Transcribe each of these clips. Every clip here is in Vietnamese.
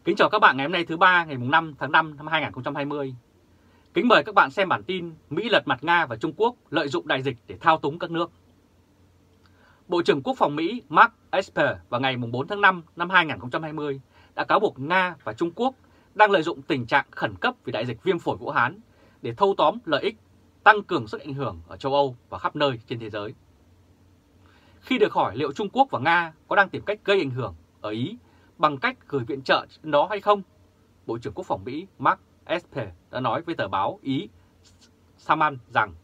Kính chào các bạn ngày hôm nay thứ ba ngày 5 tháng 5 năm 2020. Kính mời các bạn xem bản tin Mỹ lật mặt Nga và Trung Quốc lợi dụng đại dịch để thao túng các nước. Bộ trưởng Quốc phòng Mỹ Mark Esper vào ngày 4 tháng 5 năm 2020 đã cáo buộc Nga và Trung Quốc đang lợi dụng tình trạng khẩn cấp vì đại dịch viêm phổi Vũ Hán để thâu tóm lợi ích, tăng cường sức ảnh hưởng ở châu Âu và khắp nơi trên thế giới. Khi được hỏi liệu Trung Quốc và Nga có đang tìm cách gây ảnh hưởng ở Ý bằng cách gửi viện trợ đến đó hay không, Bộ trưởng Quốc phòng Mỹ Mark Esper đã nói với tờ báo Ý Saman rằng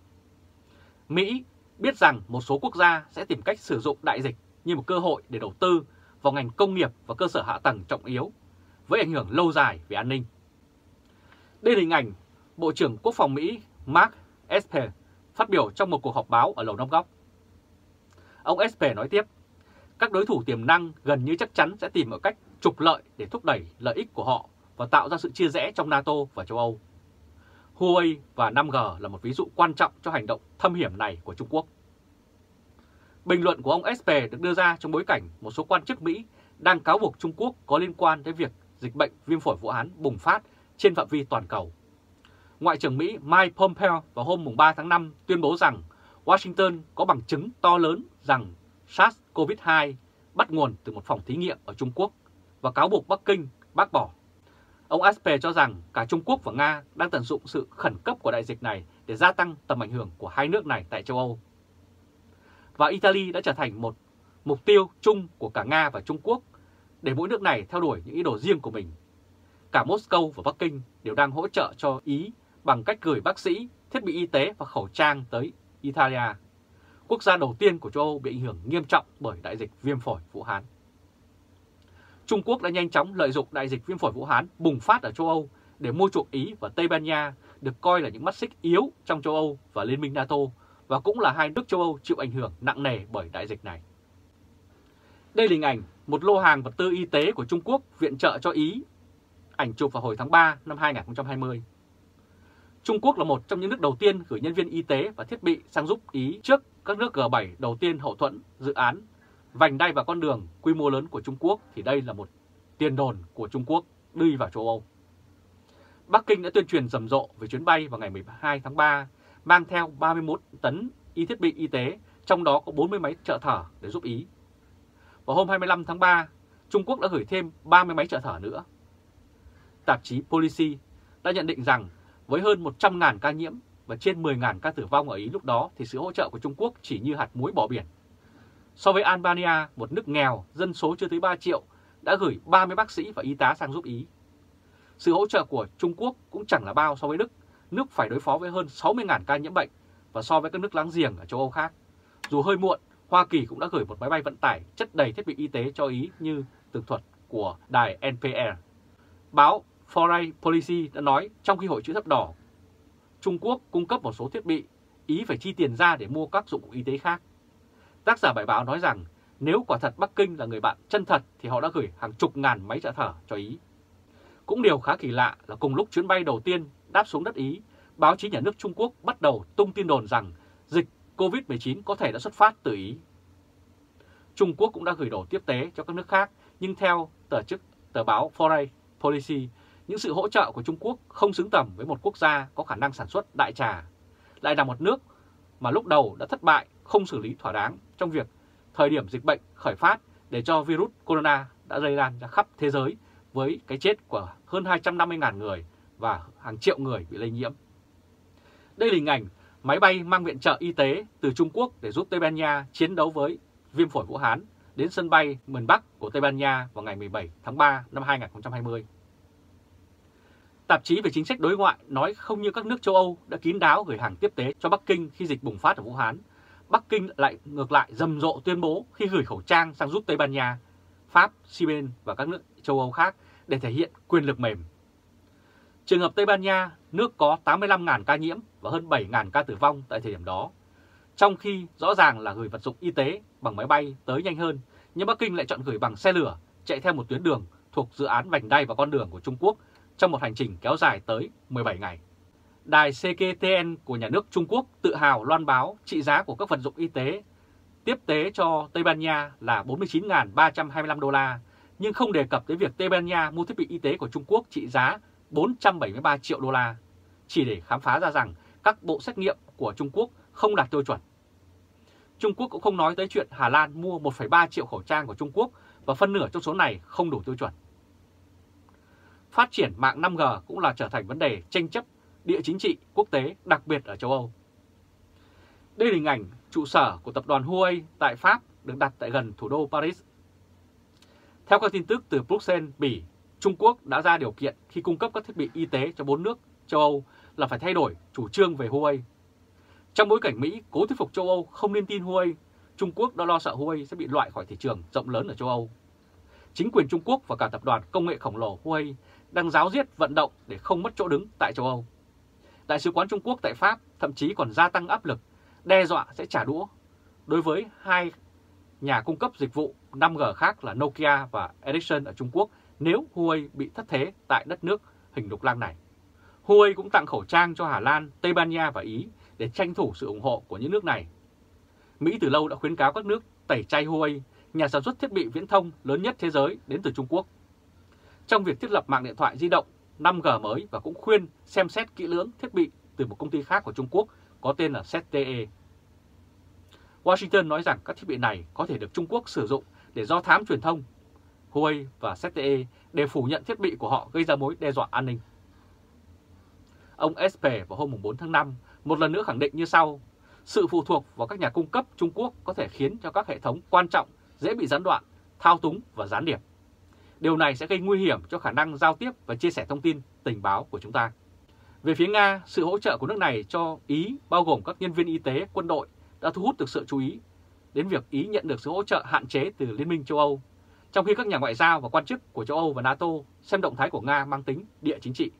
Mỹ biết rằng một số quốc gia sẽ tìm cách sử dụng đại dịch như một cơ hội để đầu tư vào ngành công nghiệp và cơ sở hạ tầng trọng yếu với ảnh hưởng lâu dài về an ninh. Đây là hình ảnh Bộ trưởng Quốc phòng Mỹ Mark Esper phát biểu trong một cuộc họp báo ở Lầu Năm Góc. Ông Esper nói tiếp, các đối thủ tiềm năng gần như chắc chắn sẽ tìm mọi cách trục lợi để thúc đẩy lợi ích của họ và tạo ra sự chia rẽ trong NATO và châu Âu. Huawei và 5G là một ví dụ quan trọng cho hành động thâm hiểm này của Trung Quốc. Bình luận của ông Esper được đưa ra trong bối cảnh một số quan chức Mỹ đang cáo buộc Trung Quốc có liên quan tới việc dịch bệnh viêm phổi Vũ Hán bùng phát trên phạm vi toàn cầu. Ngoại trưởng Mỹ Mike Pompeo vào hôm 3 tháng 5 tuyên bố rằng Washington có bằng chứng to lớn rằng SARS-CoV-2 bắt nguồn từ một phòng thí nghiệm ở Trung Quốc và cáo buộc Bắc Kinh bác bỏ. Ông Esper cho rằng cả Trung Quốc và Nga đang tận dụng sự khẩn cấp của đại dịch này để gia tăng tầm ảnh hưởng của hai nước này tại châu Âu. Và Italy đã trở thành một mục tiêu chung của cả Nga và Trung Quốc để mỗi nước này theo đuổi những ý đồ riêng của mình. Cả Moscow và Bắc Kinh đều đang hỗ trợ cho Ý bằng cách gửi bác sĩ, thiết bị y tế và khẩu trang tới Italia, quốc gia đầu tiên của châu Âu bị ảnh hưởng nghiêm trọng bởi đại dịch viêm phổi Vũ Hán. Trung Quốc đã nhanh chóng lợi dụng đại dịch viêm phổi Vũ Hán bùng phát ở châu Âu để mua chuộc Ý và Tây Ban Nha, được coi là những mắt xích yếu trong châu Âu và Liên minh NATO, và cũng là hai nước châu Âu chịu ảnh hưởng nặng nề bởi đại dịch này. Đây là hình ảnh một lô hàng vật tư y tế của Trung Quốc viện trợ cho Ý, ảnh chụp vào hồi tháng 3 năm 2020. Trung Quốc là một trong những nước đầu tiên gửi nhân viên y tế và thiết bị sang giúp Ý trước các nước G7 đầu tiên hậu thuẫn dự án vành đai và con đường quy mô lớn của Trung Quốc, thì đây là một tiền đồn của Trung Quốc đi vào châu Âu. Bắc Kinh đã tuyên truyền rầm rộ về chuyến bay vào ngày 12 tháng 3 mang theo 31 tấn thiết bị y tế, trong đó có 40 máy trợ thở để giúp Ý. Vào hôm 25 tháng 3, Trung Quốc đã gửi thêm 30 máy trợ thở nữa. Tạp chí Policy đã nhận định rằng với hơn 100.000 ca nhiễm và trên 10.000 ca tử vong ở Ý lúc đó thì sự hỗ trợ của Trung Quốc chỉ như hạt muối bỏ biển. So với Albania, một nước nghèo, dân số chưa tới 3 triệu, đã gửi 30 bác sĩ và y tá sang giúp Ý. Sự hỗ trợ của Trung Quốc cũng chẳng là bao so với Đức, nước phải đối phó với hơn 60.000 ca nhiễm bệnh, và so với các nước láng giềng ở châu Âu khác. Dù hơi muộn, Hoa Kỳ cũng đã gửi một máy bay vận tải chất đầy thiết bị y tế cho Ý như tường thuật của đài NPR. Báo Foreign Policy đã nói trong khi Hội chữ thập đỏ Trung Quốc cung cấp một số thiết bị, Ý phải chi tiền ra để mua các dụng cụ y tế khác. Tác giả bài báo nói rằng nếu quả thật Bắc Kinh là người bạn chân thật thì họ đã gửi hàng chục ngàn máy trợ thở cho Ý. Cũng điều khá kỳ lạ là cùng lúc chuyến bay đầu tiên đáp xuống đất Ý, báo chí nhà nước Trung Quốc bắt đầu tung tin đồn rằng dịch COVID-19 có thể đã xuất phát từ Ý. Trung Quốc cũng đã gửi đồ tiếp tế cho các nước khác, nhưng theo tờ báo Foreign Policy, những sự hỗ trợ của Trung Quốc không xứng tầm với một quốc gia có khả năng sản xuất đại trà, lại là một nước mà lúc đầu đã thất bại không xử lý thỏa đáng trong việc thời điểm dịch bệnh khởi phát để cho virus corona đã lây lan ra khắp thế giới với cái chết của hơn 250.000 người và hàng triệu người bị lây nhiễm. Đây là hình ảnh máy bay mang viện trợ y tế từ Trung Quốc để giúp Tây Ban Nha chiến đấu với viêm phổi Vũ Hán đến sân bay miền Bắc của Tây Ban Nha vào ngày 17 tháng 3 năm 2020. Tạp chí về chính sách đối ngoại nói không như các nước châu Âu đã kín đáo gửi hàng tiếp tế cho Bắc Kinh khi dịch bùng phát ở Vũ Hán, Bắc Kinh lại ngược lại rầm rộ tuyên bố khi gửi khẩu trang sang giúp Tây Ban Nha, Pháp, Siben và các nước châu Âu khác để thể hiện quyền lực mềm. Trường hợp Tây Ban Nha, nước có 85.000 ca nhiễm và hơn 7.000 ca tử vong tại thời điểm đó, trong khi rõ ràng là gửi vật dụng y tế bằng máy bay tới nhanh hơn, nhưng Bắc Kinh lại chọn gửi bằng xe lửa chạy theo một tuyến đường thuộc dự án vành đai và con đường của Trung Quốc trong một hành trình kéo dài tới 17 ngày. Đài CGTN của nhà nước Trung Quốc tự hào loan báo trị giá của các vật dụng y tế tiếp tế cho Tây Ban Nha là 49.325 đô la, nhưng không đề cập tới việc Tây Ban Nha mua thiết bị y tế của Trung Quốc trị giá 473 triệu đô la, chỉ để khám phá ra rằng các bộ xét nghiệm của Trung Quốc không đạt tiêu chuẩn. Trung Quốc cũng không nói tới chuyện Hà Lan mua 1,3 triệu khẩu trang của Trung Quốc và phân nửa trong số này không đủ tiêu chuẩn. Phát triển mạng 5G cũng là trở thành vấn đề tranh chấp địa chính trị quốc tế, đặc biệt ở châu Âu. Đây là hình ảnh trụ sở của tập đoàn Huawei tại Pháp được đặt tại gần thủ đô Paris. Theo các tin tức từ Bruxelles, Bỉ, Trung Quốc đã ra điều kiện khi cung cấp các thiết bị y tế cho 4 nước châu Âu là phải thay đổi chủ trương về Huawei. Trong bối cảnh Mỹ cố thuyết phục châu Âu không nên tin Huawei, Trung Quốc đã lo sợ Huawei sẽ bị loại khỏi thị trường rộng lớn ở châu Âu. Chính quyền Trung Quốc và cả tập đoàn công nghệ khổng lồ Huawei đang ráo riết vận động để không mất chỗ đứng tại châu Âu. Đại sứ quán Trung Quốc tại Pháp thậm chí còn gia tăng áp lực, đe dọa sẽ trả đũa đối với hai nhà cung cấp dịch vụ 5G khác là Nokia và Ericsson ở Trung Quốc nếu Huawei bị thất thế tại đất nước hình lục lăng này. Huawei cũng tặng khẩu trang cho Hà Lan, Tây Ban Nha và Ý để tranh thủ sự ủng hộ của những nước này. Mỹ từ lâu đã khuyến cáo các nước tẩy chay Huawei, nhà sản xuất thiết bị viễn thông lớn nhất thế giới đến từ Trung Quốc, trong việc thiết lập mạng điện thoại di động 5G mới và cũng khuyên xem xét kỹ lưỡng thiết bị từ một công ty khác của Trung Quốc có tên là ZTE. Washington nói rằng các thiết bị này có thể được Trung Quốc sử dụng để do thám truyền thông. Huawei và ZTE đều phủ nhận thiết bị của họ gây ra mối đe dọa an ninh. Ông Esper vào hôm 4 tháng 5 một lần nữa khẳng định như sau: sự phụ thuộc vào các nhà cung cấp Trung Quốc có thể khiến cho các hệ thống quan trọng dễ bị gián đoạn, thao túng và gián điệp. Điều này sẽ gây nguy hiểm cho khả năng giao tiếp và chia sẻ thông tin, tình báo của chúng ta. Về phía Nga, sự hỗ trợ của nước này cho Ý bao gồm các nhân viên y tế, quân đội đã thu hút được sự chú ý đến việc Ý nhận được sự hỗ trợ hạn chế từ Liên minh châu Âu, trong khi các nhà ngoại giao và quan chức của châu Âu và NATO xem động thái của Nga mang tính địa chính trị.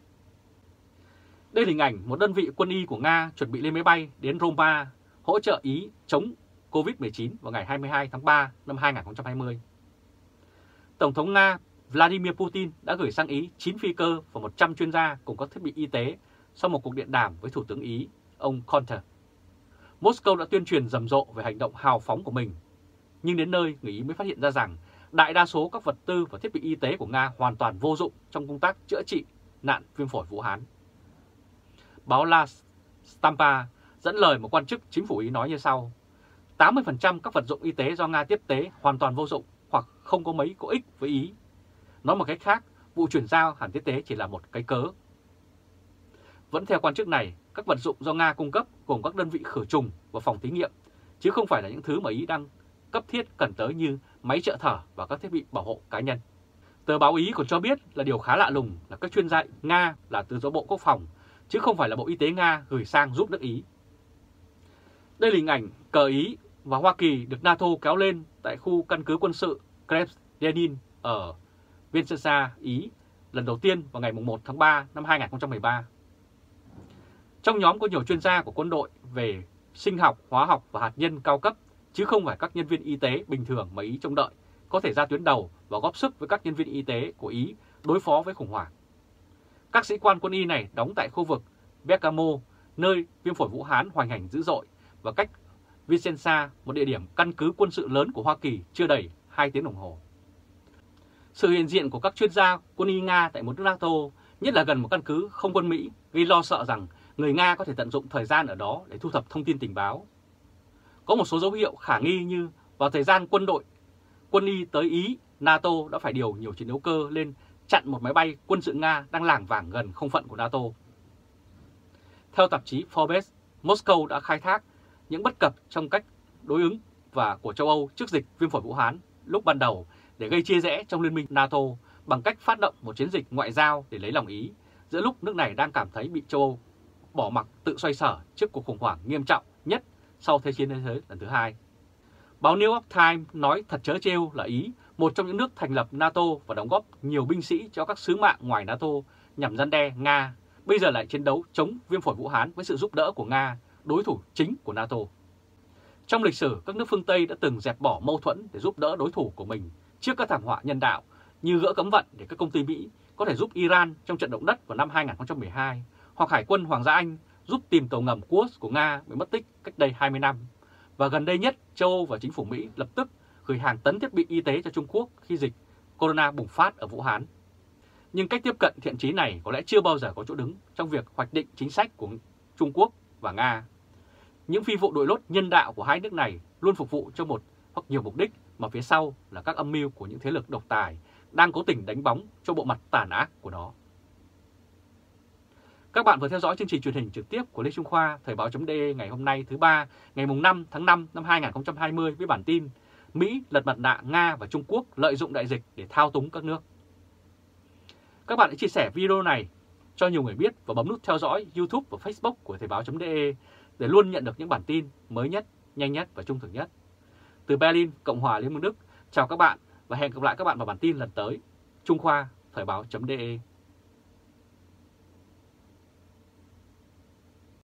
Đây là hình ảnh một đơn vị quân y của Nga chuẩn bị lên máy bay đến Roma hỗ trợ Ý chống Covid-19 vào ngày 22 tháng 3 năm 2020. Tổng thống Nga Vladimir Putin đã gửi sang Ý 9 phi cơ và 100 chuyên gia cùng các thiết bị y tế sau một cuộc điện đàm với Thủ tướng Ý, ông Conte. Moscow đã tuyên truyền rầm rộ về hành động hào phóng của mình, nhưng đến nơi người Ý mới phát hiện ra rằng đại đa số các vật tư và thiết bị y tế của Nga hoàn toàn vô dụng trong công tác chữa trị nạn viêm phổi Vũ Hán. Báo La Stampa dẫn lời một quan chức chính phủ Ý nói như sau: 80% các vật dụng y tế do Nga tiếp tế hoàn toàn vô dụng hoặc không có mấy có ích với Ý. Nói một cách khác, vụ chuyển giao hàng tiếp tế chỉ là một cái cớ. Vẫn theo quan chức này, các vật dụng do Nga cung cấp gồm các đơn vị khử trùng và phòng thí nghiệm, chứ không phải là những thứ mà Ý đang cấp thiết cần tới như máy trợ thở và các thiết bị bảo hộ cá nhân. Tờ báo Ý còn cho biết là điều khá lạ lùng là các chuyên gia Nga là từ do Bộ Quốc phòng, chứ không phải là Bộ Y tế Nga gửi sang giúp nước Ý. Đây là hình ảnh cờ Ý và Hoa Kỳ được NATO kéo lên tại khu căn cứ quân sự Kremlin ở Vincenza, Ý, lần đầu tiên vào ngày 1 tháng 3 năm 2013. Trong nhóm có nhiều chuyên gia của quân đội về sinh học, hóa học và hạt nhân cao cấp, chứ không phải các nhân viên y tế bình thường mà Ý trông đợi có thể ra tuyến đầu và góp sức với các nhân viên y tế của Ý đối phó với khủng hoảng. Các sĩ quan quân y này đóng tại khu vực Bergamo, nơi viêm phổi Vũ Hán hoành hành dữ dội, và cách Vicenza, một địa điểm căn cứ quân sự lớn của Hoa Kỳ, chưa đầy 2 tiếng đồng hồ. Sự hiện diện của các chuyên gia quân y Nga tại một nước NATO, nhất là gần một căn cứ không quân Mỹ, gây lo sợ rằng người Nga có thể tận dụng thời gian ở đó để thu thập thông tin tình báo. Có một số dấu hiệu khả nghi như vào thời gian quân y tới Ý, NATO đã phải điều nhiều chiến đấu cơ lên chặn một máy bay quân sự Nga đang lảng vảng gần không phận của NATO. Theo tạp chí Forbes, Moscow đã khai thác những bất cập trong cách đối ứng của châu Âu trước dịch viêm phổi Vũ Hán lúc ban đầu để gây chia rẽ trong liên minh NATO bằng cách phát động một chiến dịch ngoại giao để lấy lòng Ý, giữa lúc nước này đang cảm thấy bị châu Âu bỏ mặc tự xoay sở trước cuộc khủng hoảng nghiêm trọng nhất sau Thế chiến thế giới lần thứ hai. Báo New York Times nói thật trớ trêu là Ý, một trong những nước thành lập NATO và đóng góp nhiều binh sĩ cho các sứ mạng ngoài NATO nhằm răn đe Nga, bây giờ lại chiến đấu chống viêm phổi Vũ Hán với sự giúp đỡ của Nga, đối thủ chính của NATO. Trong lịch sử, các nước phương Tây đã từng dẹp bỏ mâu thuẫn để giúp đỡ đối thủ của mình trước các thảm họa nhân đạo, như gỡ cấm vận để các công ty Mỹ có thể giúp Iran trong trận động đất vào năm 2012, hoặc Hải quân Hoàng gia Anh giúp tìm tàu ngầm Kursk của Nga bị mất tích cách đây 20 năm. Và gần đây nhất, châu Âu và chính phủ Mỹ lập tức gửi hàng tấn thiết bị y tế cho Trung Quốc khi dịch corona bùng phát ở Vũ Hán. Nhưng cách tiếp cận thiện chí này có lẽ chưa bao giờ có chỗ đứng trong việc hoạch định chính sách của Trung Quốc và Nga. Những phi vụ đội lốt nhân đạo của hai nước này luôn phục vụ cho một hoặc nhiều mục đích, mà phía sau là các âm mưu của những thế lực độc tài đang cố tình đánh bóng cho bộ mặt tàn ác của nó. Các bạn vừa theo dõi chương trình truyền hình trực tiếp của Lê Trung Khoa, Thời báo.de ngày hôm nay thứ Ba, ngày 5 tháng 5 năm 2020 với bản tin Mỹ lật mặt nạ Nga và Trung Quốc lợi dụng đại dịch để thao túng các nước. Các bạn hãy chia sẻ video này cho nhiều người biết và bấm nút theo dõi YouTube và Facebook của Thời báo.de để luôn nhận được những bản tin mới nhất, nhanh nhất và trung thực nhất. Từ Berlin, Cộng hòa Liên bang Đức, chào các bạn và hẹn gặp lại các bạn vào bản tin lần tới. Trung Khoa, Thời báo.de.